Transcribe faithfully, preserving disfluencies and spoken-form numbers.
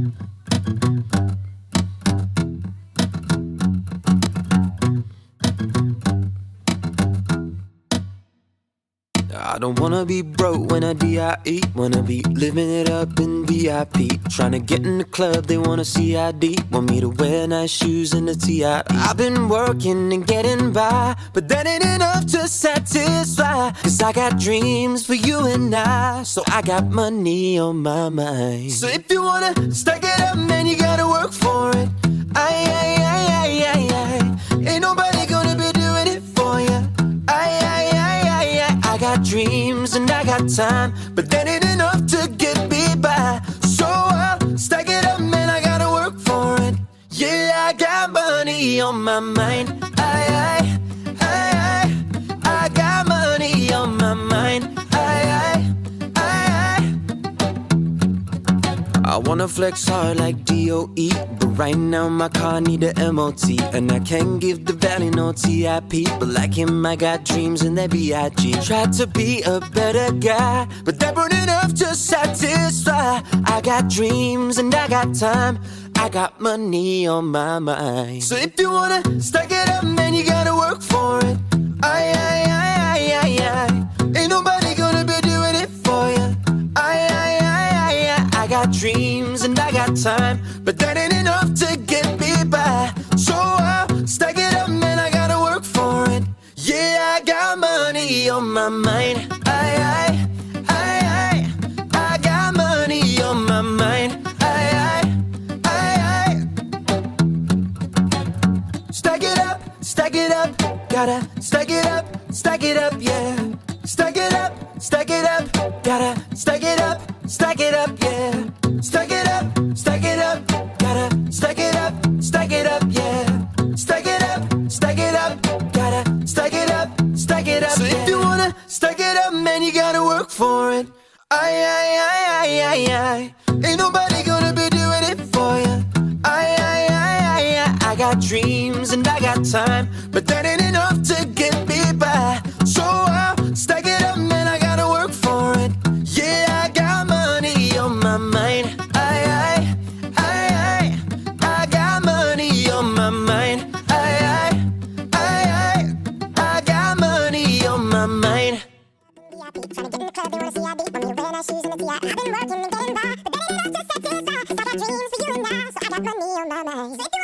I don't wanna be broke when I D I E. Wanna be living it up in V I P. Tryna get in the club, they wanna C I D. Want me to wear nice shoes and a T I E. I've been working and getting by, but that ain't enough to satisfy. Cause I got dreams for you and I, so I got money on my mind. So if you wanna stack it up, man, you gotta work for it. Aye, aye, aye, aye, aye, aye. Ain't nobody gonna be doing it for you. Aye, aye, aye, aye, aye. I got dreams and I got time, but that ain't enough to get me by. So I'll stack it up, man, I gotta work for it. Yeah, I got money on my mind. Aye, aye, aye, aye. I got money on my mind. Aye, aye, aye, aye. I wanna flex hard like D O E, but right now my car need a M O T. And I can't give the valley no T I P, but like him I got dreams in that B I G. Tried to be a better guy, but that weren't enough to satisfy. I got dreams and I got time, I got money on my mind. So if you wanna stack it up, man, you gotta work for it. Aye, aye, aye, aye, aye, aye. Ain't nobody gonna be doing it for you. Aye, aye, aye, aye, aye. I got dreams and I got time, but that ain't enough to get me by. So I'll stack it up, man, I gotta work for it. Yeah, I got money on my mind. Aye, aye, aye, aye. I got money on my mind. Aye, aye, aye, aye. Stack it up, stack it up. Gotta stack it up, stack it up, yeah. Stack it up, stack it up. Gotta stack it up, stack it up, yeah. Stack it up, stack it up. Gotta stack it up, stack it up, yeah. Stack it up, stack it up. Gotta stack it up, stack it up. So if you wanna stack it up, man, you gotta work for it. Aye, aye, aye, aye, aye, aye. Ain't nobody gonna be doing it for you. Aye, aye, aye, aye, aye. I got dreams and I got time, but that ain't enough to get me by. So I'll stack it up, man, I gotta work for it. Yeah, I got money on my mind. Aye, aye, aye, aye. I got money on my mind. Aye, aye, aye, aye. I got money on my mind. Tryna get in the club, they wanna C I D. Want me to wear nice shoes and a T I E. I've been working and getting by, but that ain't enough to satisfy. Cause I got dreams for you and I, so I got money on my mind.